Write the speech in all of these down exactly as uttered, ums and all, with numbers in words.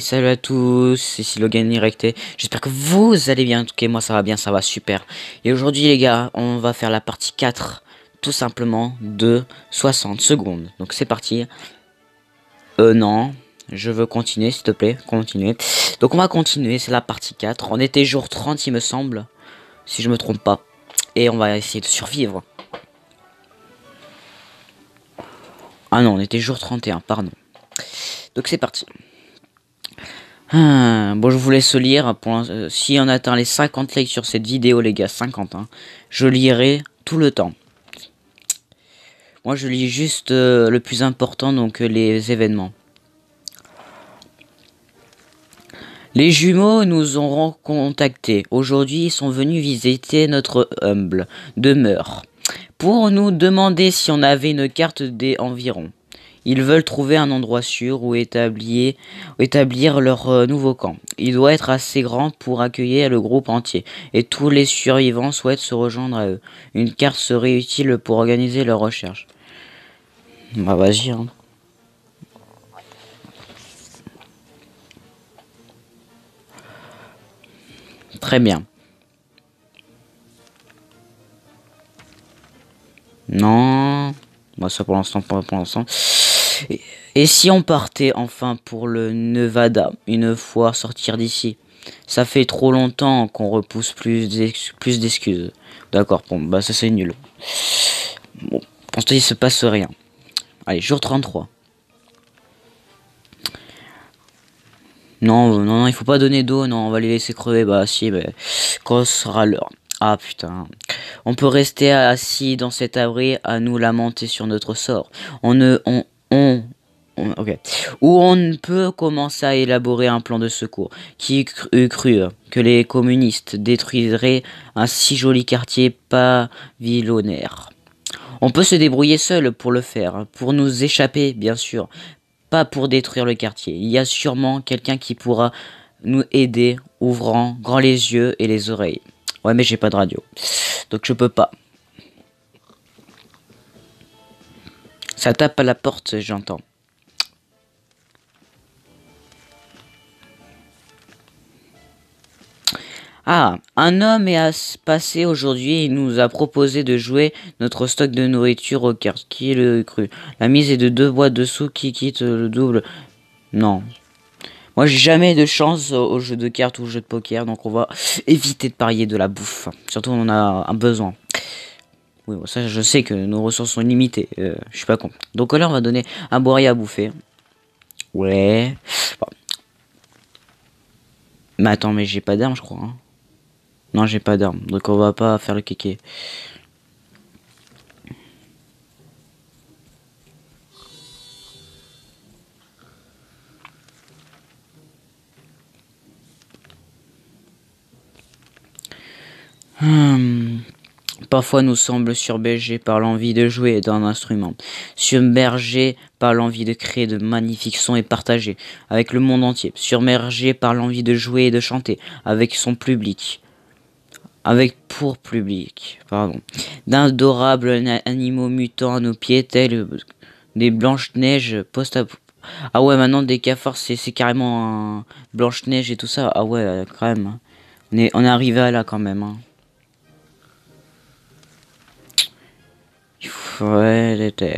salut à tous, ici Logan Directé. J'espère que vous allez bien. En tout cas, moi ça va bien, ça va super. Et aujourd'hui les gars, on va faire la partie quatre, tout simplement, de soixante secondes. Donc c'est parti. Euh non, je veux continuer s'il te plaît, continuer. Donc on va continuer, c'est la partie quatre. On était jour trente il me semble, si je me trompe pas. Et on va essayer de survivre. Ah non, on était jour trente et un, pardon. Donc c'est parti. Ah, bon, je vous laisse lire. Pour euh, si on atteint les cinquante likes sur cette vidéo, les gars, cinquante, hein, je lirai tout le temps. Moi, je lis juste euh, le plus important, donc euh, les événements. Les jumeaux nous ont contactés. Aujourd'hui, ils sont venus visiter notre humble demeure pour nous demander si on avait une carte des environs. Ils veulent trouver un endroit sûr où établir, établir leur euh, nouveau camp. Il doit être assez grand pour accueillir le groupe entier, et tous les survivants souhaitent se rejoindre à eux. Une carte serait utile pour organiser leurs recherches. Bah vas-y, hein. Très bien. Non. Moi, ça pour l'instant, pas pour l'instant. Et, et si on partait enfin pour le Nevada, une fois sortir d'ici? Ça fait trop longtemps qu'on repousse plus plus d'excuses. D'accord, bon, bah ça c'est nul. Bon, pour l'instant il se passe rien. Allez, jour trente-trois. Non, euh, non, non, il faut pas donner d'eau, non, on va les laisser crever, bah si, bah, quand sera l'heure. Ah putain. On peut rester assis dans cet abri à nous lamenter sur notre sort. On ne, on, on, on- ok. Ou on peut commencer à élaborer un plan de secours. Qui eût cru, eût cru que les communistes détruiraient un si joli quartier pavillonnaire? On peut se débrouiller seul pour le faire, pour nous échapper, bien sûr, pas pour détruire le quartier. Il y a sûrement quelqu'un qui pourra nous aider, ouvrant grand les yeux et les oreilles. Ouais, mais j'ai pas de radio, donc je peux pas. Ça tape à la porte, j'entends. Ah, un homme est à s- passé aujourd'hui et nous a proposé de jouer notre stock de nourriture aux cartes. Qui le cru? La mise est de deux boîtes de sous qui quitte le double. Non. Moi, j'ai jamais de chance au au jeu de cartes ou au jeu de poker, donc on va éviter de parier de la bouffe. Surtout, on en a un besoin. Oui, bon, ça, je sais que nos ressources sont limitées. Euh, je suis pas con. Donc là, on va donner à boire et à bouffer. Ouais. Bon. Mais attends, mais j'ai pas d'armes, je crois, hein. Non, j'ai pas d'armes, donc on va pas faire le kéké. Hmm. Parfois nous semble submergés par l'envie de jouer d'un instrument, submergés par l'envie de créer de magnifiques sons et partager avec le monde entier, submergés par l'envie de jouer et de chanter avec son public, avec pour public, pardon, d'adorables animaux mutants à nos pieds tels des Blanches-Neiges post Ah ouais, maintenant des cafards c'est c'est carrément un Blanche-Neige et tout ça. Ah ouais, quand même, hein. On est, on est arrivé à là quand même, hein. Ouais, l'été.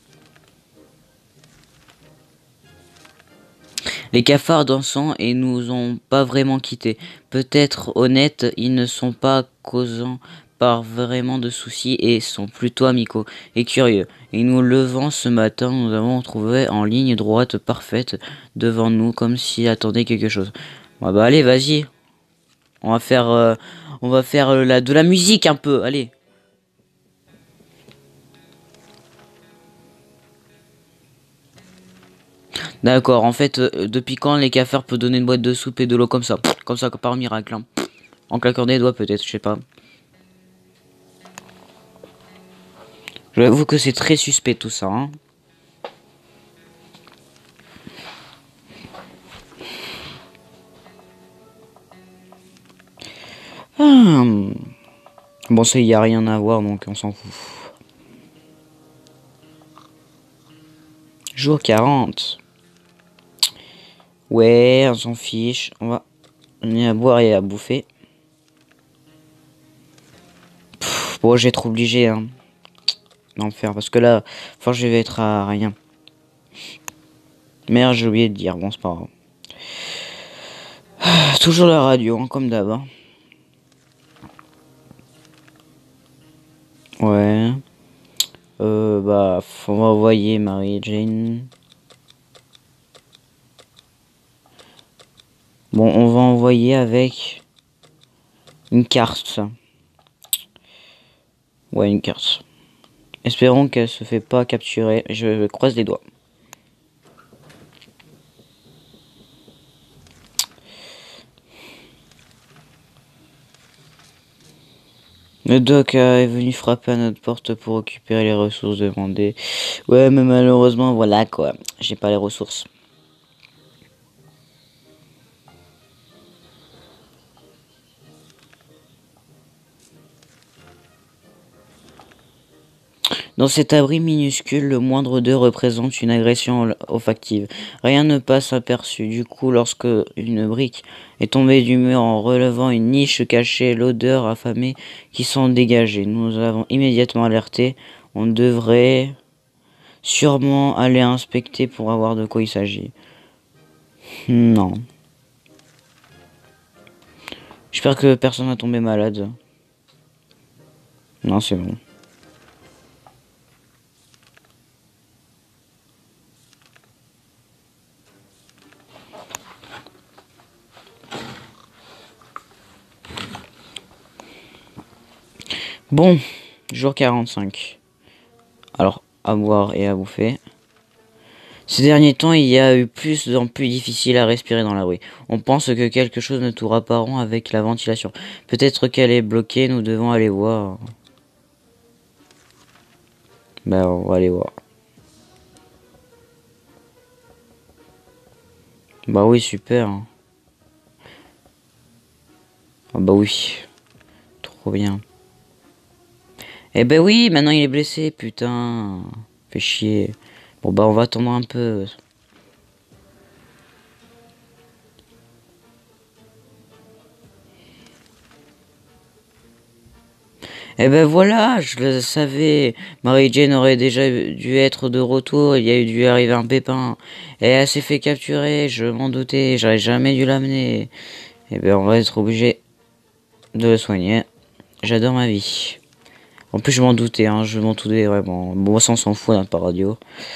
Les cafards dansant et nous ont pas vraiment quittés. Peut-être honnêtes, ils ne sont pas causants par vraiment de soucis et sont plutôt amicaux et curieux. Et nous levant ce matin, nous avons trouvé en ligne droite parfaite devant nous, comme s'ils attendaient quelque chose. Ouais, bah allez, vas-y. On va faire, euh, on va faire euh, la, de la musique un peu. Allez. D'accord, en fait, euh, depuis quand les cafards peuvent donner une boîte de soupe et de l'eau comme ça? Comme ça, par miracle, hein. En claquant des doigts, peut-être, je sais pas. J'avoue que c'est très suspect tout ça, hein. Hmm. Bon, ça, y a rien à voir, donc on s'en fout. Jour quarante. Ouais, on s'en fiche. On va donner à boire et à bouffer. Pff, bon, j'ai trop obligé hein, d'en faire. Parce que là, enfin, je vais être à rien. Merde, j'ai oublié de dire. Bon, c'est pas grave. Ah, toujours la radio, hein, comme d'hab. Hein. Ouais. Euh, bah, on va envoyer Marie-Jane. Bon, on va envoyer avec une carte. Ouais, une carte. Espérons qu'elle se fait pas capturer. Je croise les doigts. Le doc est venu frapper à notre porte pour récupérer les ressources demandées. Ouais, mais malheureusement, voilà quoi. J'ai pas les ressources. Dans cet abri minuscule, le moindre d'eux représente une agression olfactive. Rien ne passe aperçu. Du coup, lorsque une brique est tombée du mur en relevant une niche cachée, l'odeur affamée qui s'en dégageait. Nous avons immédiatement alerté. On devrait sûrement aller inspecter pour avoir de quoi il s'agit. Non. J'espère que personne n'a tombé malade. Non, c'est bon. Bon, jour quarante-cinq. Alors, à boire et à bouffer. Ces derniers temps, il y a eu plus en plus difficile à respirer dans la rue. On pense que quelque chose ne tourne pas rond avec la ventilation. Peut-être qu'elle est bloquée, nous devons aller voir. Ben, on va aller voir. Bah oui, super. Ah bah oui. Trop bien. Eh ben oui, maintenant il est blessé, putain. Fait chier. Bon bah on va attendre un peu. Eh ben voilà, je le savais. Mary-Jane aurait déjà dû être de retour. Il y a eu dû arriver un pépin. Et elle s'est fait capturer. Je m'en doutais. J'aurais jamais dû l'amener. Eh ben on va être obligé de le soigner. J'adore ma vie. En plus je m'en doutais. Hein, je m'en doutais vraiment. Bon, ça on s'en fout dans pas radio.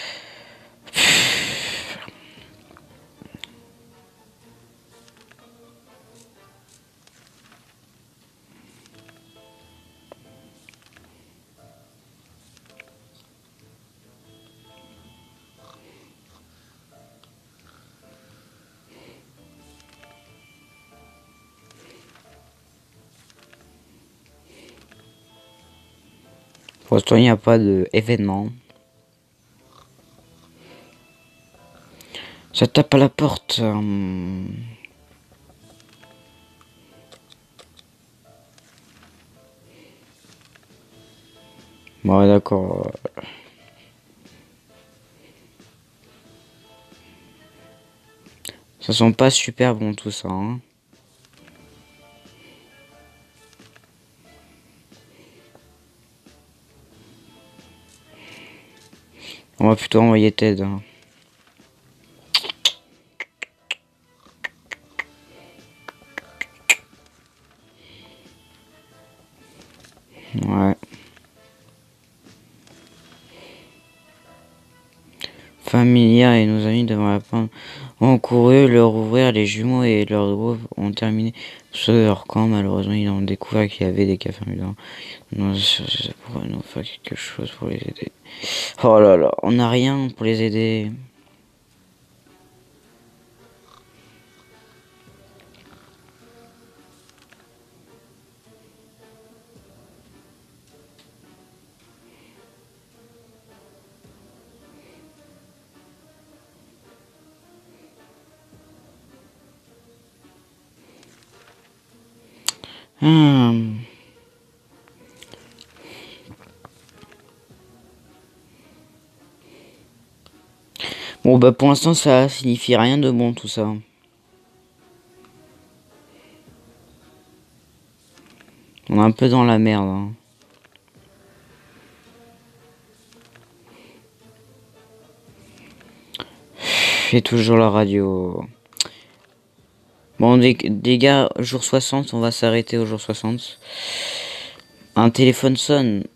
Pour l'instant il n'y a pas d'événement. Ça tape à la porte. Hum... Bon, ouais, d'accord. Ça sent pas super bon tout ça. Hein. On va plutôt envoyer Ted. Hein. Ouais. Familia et nos amis devant la porte ont couru leur ouvrir, les jumeaux et leurs groupes ont terminé ceux de leur camp. Malheureusement, ils ont découvert qu'il y avait des cafards dedans. Nous, ça pourrait nous faire quelque chose pour les aider. Oh là là, on n'a rien pour les aider. Hum. Bon, Bon bah pour l'instant ça signifie rien de bon tout ça. On est un peu dans la merde. Hein. Et toujours la radio. Bon des, des gars, jour soixante, on va s'arrêter au jour soixante. Un téléphone sonne.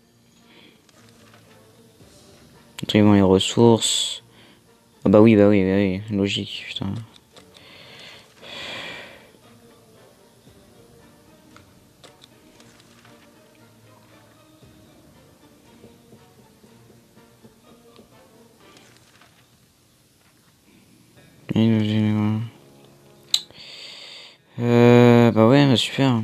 Traitement les ressources. Ah bah oui, bah oui, bah oui, logique, putain. Euh, bah ouais, bah super.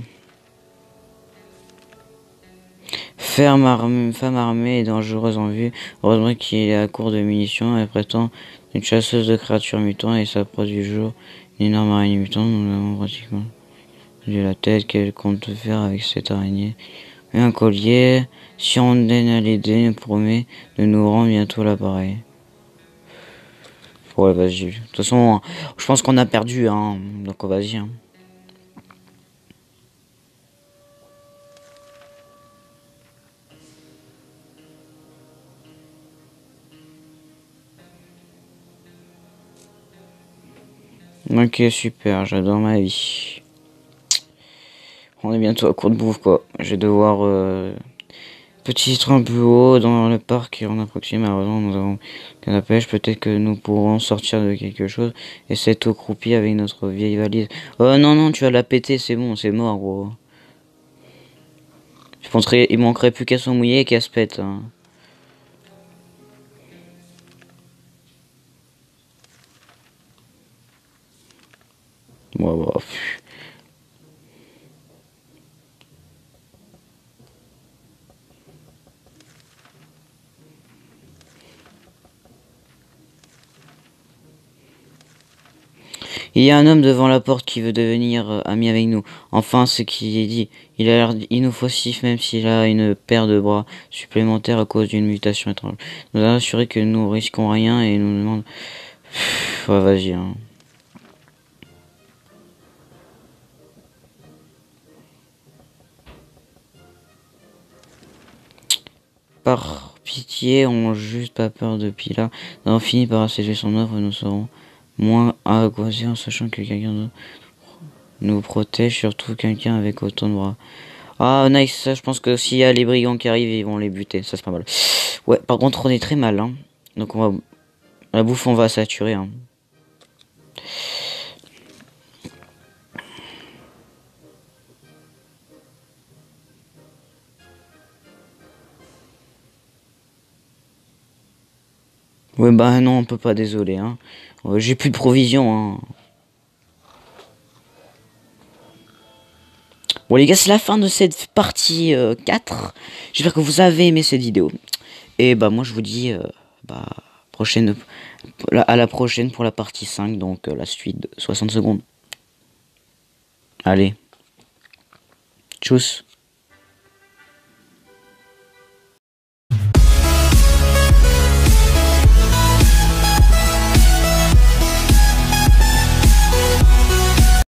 Ferme armée, femme armée et dangereuse en vue. Heureusement qu'il est à court de munitions. Elle prétend une chasseuse de créatures mutantes et s'approche du jour. Une énorme araignée mutante. Nous l'avons pratiquement vu la tête qu'elle compte faire avec cette araignée. Et un collier. Si on donne à l'aider, nous promet de nous rendre bientôt l'appareil. Ouais, vas-y. De toute façon, je pense qu'on a perdu, hein. Donc vas-y. Hein. Ok, super, j'adore ma vie. On est bientôt à court de bouffe, quoi. Je vais devoir... Euh... Petit train plus haut dans le parc et on approxime. Malheureusement, nous avons qu'à la pêche. Peut-être que nous pourrons sortir de quelque chose. Et cette eau croupie avec notre vieille valise. Oh non, non, tu vas la péter, c'est bon, c'est mort, gros. Je penserais, il manquerait plus qu'à s'en mouiller et qu'à se pète. Hein. Ouais, ouais. Il y a un homme devant la porte qui veut devenir euh, ami avec nous. Enfin, ce qui est dit. Il a l'air inoffensif même s'il a une paire de bras supplémentaires à cause d'une mutation étrange. Nous a assuré que nous risquons rien et nous demande... Pff, ouais, vas-y. Hein. Par pitié, on juste pas peur de Pila. Nous avons fini par accepter son offre, nous serons moins à angoissés en sachant que quelqu'un d'autre nous protège, surtout quelqu'un avec autant de bras. Ah, nice, ça, je pense que s'il y a les brigands qui arrivent, ils vont les buter, ça c'est pas mal. Ouais, par contre, on est très mal, hein. Donc on va... La bouffe, on va saturer, hein. Ouais, bah non, on peut pas, désolé, hein. Euh, J'ai plus de provisions, hein. Bon les gars, c'est la fin de cette partie euh, quatre. J'espère que vous avez aimé cette vidéo. Et bah moi je vous dis euh, bah prochaine à la prochaine pour la partie cinq, donc euh, la suite de soixante secondes. Allez. Tchuss.